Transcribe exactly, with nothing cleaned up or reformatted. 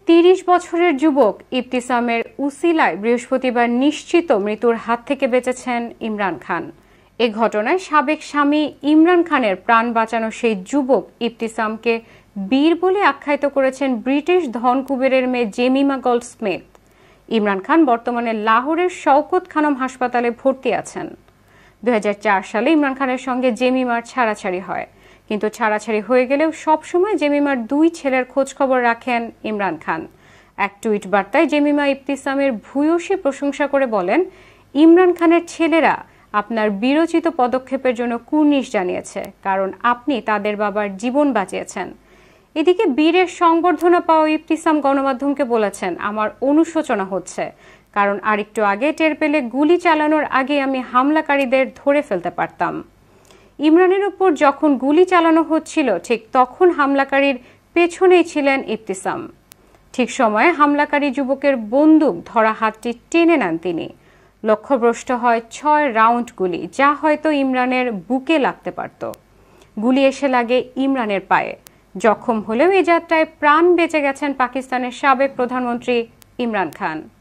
তিরিশ বছরের যুবক ইবতিসামের উসিলায় বৃহস্পতিবার নিশ্চিত মৃত্যুর হাত থেকে বেঁচেছেন ইমরান খান। এ ঘটনায় সাবেক স্বামী ইমরান খানের প্রাণ বাঁচানো সেই যুবক ইবতিসামকে বীর বলে আখ্যায়িত করেছেন ব্রিটিশ ধন কুবেরের মেয়ে জেমিমা গোল্ডস্মিথ। ইমরান খান বর্তমানে লাহোরের শওকত খানম হাসপাতালে ভর্তি আছেন। দুই হাজার চার সালে ইমরান খানের সঙ্গে জেমিমার ছাড়াছাড়ি হয়, কিন্তু ছাড়াছাড়ি হয়ে গেলেও সবসময় জেমিমার দুই ছেলের খোঁজ খবর রাখেন ইমরান খান। এক টুইট বার্তায় জেমিমা ইবতিসামের ভূয়সী প্রশংসা করে বলেন, ইমরান খানের ছেলেরা আপনার বীরোচিত পদক্ষেপের জন্য কুর্নিশ জানিয়েছে, কারণ আপনি তাদের বাবার জীবন বাঁচিয়েছেন। এদিকে বীরের সংবর্ধনা পাওয়া ইবতিসাম গণমাধ্যমকে বলেছেন, আমার অনুশোচনা হচ্ছে, কারণ আরেকটু আগে টের পেলে গুলি চালানোর আগে আমি হামলাকারীদের ধরে ফেলতে পারতাম। ইমরানের উপর যখন গুলি চালানো হচ্ছিল ঠিক তখন হামলাকারীর পেছনেই ছিলেন ইবতিসাম। ঠিক সময়ে হামলাকারী যুবকের বন্দুক ধরা হাতটি টেনে নেন তিনি। লক্ষ্যভ্রষ্ট হয় ছয় রাউন্ড গুলি, যা হয়তো ইমরানের বুকে লাগতে পারত। গুলি এসে লাগে ইমরানের পায়ে। জখম হলেও এ যাত্রায় প্রাণ বেঁচে গেছেন পাকিস্তানের সাবেক প্রধানমন্ত্রী ইমরান খান।